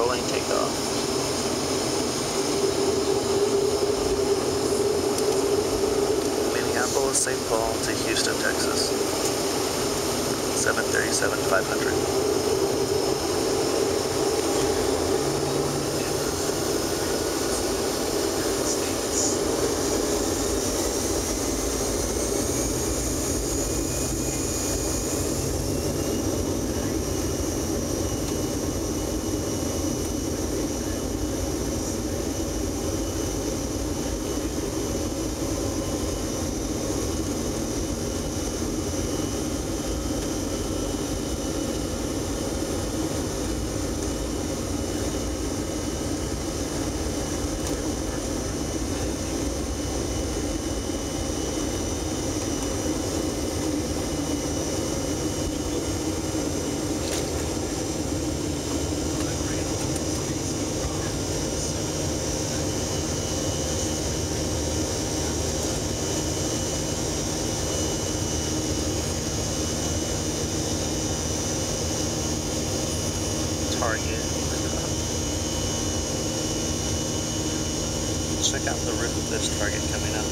lane takeoff. Minneapolis, St. Paul to Houston, Texas. 737-500. Target. Check out the roof of this Target coming up.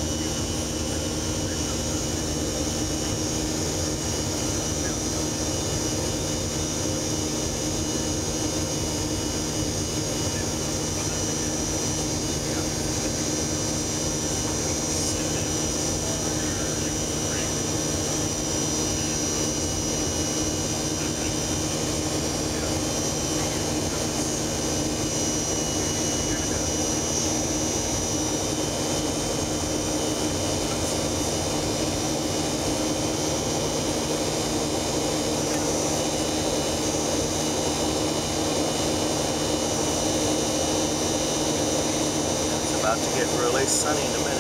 About to get really sunny in a minute.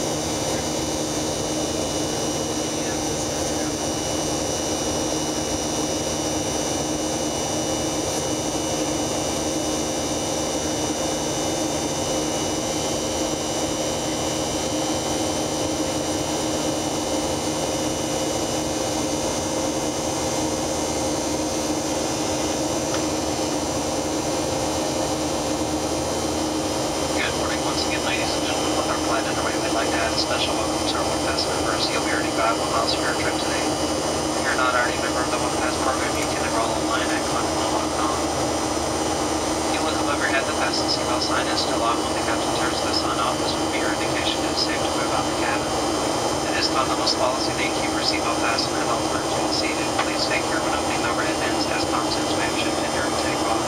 Special welcome to our OnePass members. You'll be earning 5 miles for your trip today. If you're not already a member of the OnePass program, you can enroll online at Continental.com. If you look above your head, the fasten seatbelt sign is still on. When the captain turns the sign off, this will be your indication it is safe to move out the cabin. It is Continental's policy that you keep your seatbelt fastened at all times while seated. Please take care when opening the overhead bins, as contents may have shifted during takeoff.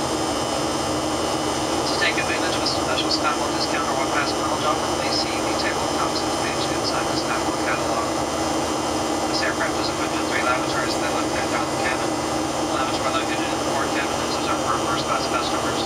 To take advantage of a special SkyWall discount or OnePass mileage offer, please see the table of contents page inside the SkyWall catalog. This aircraft is equipped with 3 lavatories that located throughout the cabin. The lavatories are located in the forward cabin and reserved for first class customers.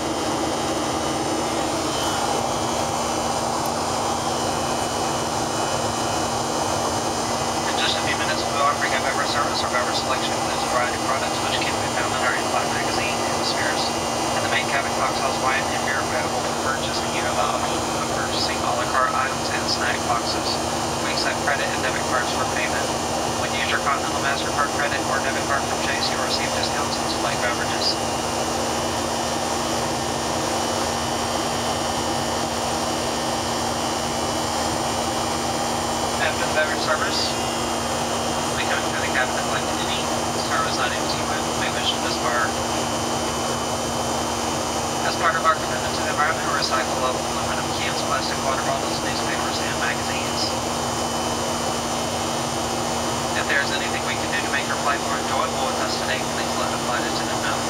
In just a few minutes, we'll be offering a beverage service. Our beverage selection includes a variety of products which can be found in our in-flight magazine, Hemispheres. In the main cabin, cocktails, wine, and beer available for purchase, and you have the option of purchasing a la carte items and snack boxes. We accept credit and debit cards for payment. When you use your Continental MasterCard credit or debit card from Chase, you will receive discounts on select beverages. After the beverage service, we come into the cabin to collect any service items you may wish to discard. As part of our commitment to the environment, we recycle aluminum cans, plastic water bottles, newspapers, and magazines. If there is anything we can do to make your flight more enjoyable with us today, please let a flight attendant know.